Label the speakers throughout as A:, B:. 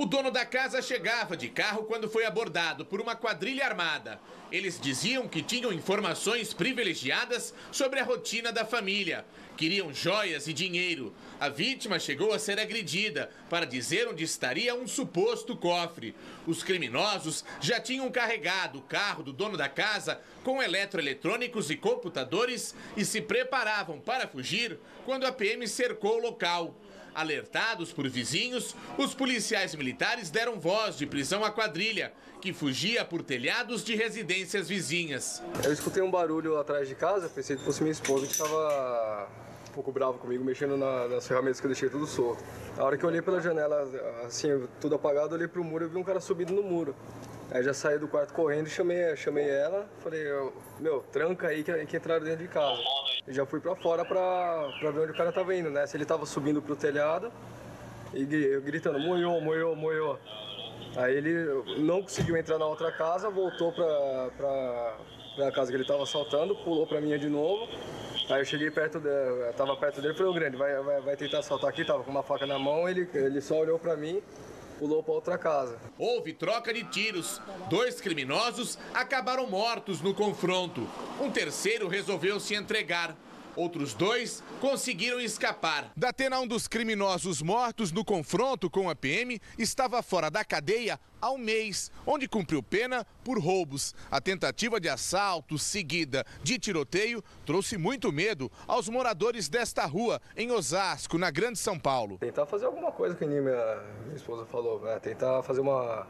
A: O dono da casa chegava de carro quando foi abordado por uma quadrilha armada. Eles diziam que tinham informações privilegiadas sobre a rotina da família. Queriam joias e dinheiro. A vítima chegou a ser agredida para dizer onde estaria um suposto cofre. Os criminosos já tinham carregado o carro do dono da casa com eletroeletrônicos e computadores e se preparavam para fugir quando a PM cercou o local. Alertados por vizinhos, os policiais militares deram voz de prisão à quadrilha, que fugia por telhados de residências vizinhas.
B: Eu escutei um barulho atrás de casa, pensei que fosse minha esposa que estava um pouco brava comigo, mexendo nas ferramentas que eu deixei tudo solto. Na hora que eu olhei pela janela, assim, tudo apagado, eu olhei pro muro e vi um cara subindo no muro. Aí já saí do quarto correndo e chamei ela, falei, meu, tranca aí que entraram dentro de casa. E já fui pra fora pra ver onde o cara tava indo, né? Se ele tava subindo pro telhado e eu gritando, moiô, moiô, moiô. Aí ele não conseguiu entrar na outra casa, voltou pra casa que ele tava assaltando, pulou pra minha de novo. Aí eu cheguei perto dele, tava perto dele, falei, ô grande, vai tentar assaltar aqui, tava com uma faca na mão, ele só olhou pra mim, pulou para outra casa.
A: Houve troca de tiros. 2 criminosos acabaram mortos no confronto. Um terceiro resolveu se entregar. Outros 2 conseguiram escapar. Datena, um dos criminosos mortos no confronto com a PM, estava fora da cadeia há um mês, onde cumpriu pena por roubos. A tentativa de assalto seguida de tiroteio trouxe muito medo aos moradores desta rua, em Osasco, na Grande São Paulo.
B: Tentar fazer alguma coisa, que nem minha esposa falou, né? Tentar fazer uma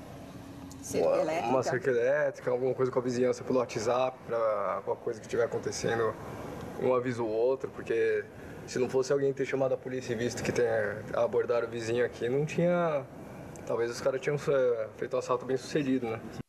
B: cerca elétrica, alguma coisa com a vizinhança pelo WhatsApp, para alguma coisa que estiver acontecendo, um aviso ou outro, porque se não fosse alguém ter chamado a polícia e visto que abordaram o vizinho aqui, não tinha... Talvez os caras tinham feito um assalto bem sucedido, né?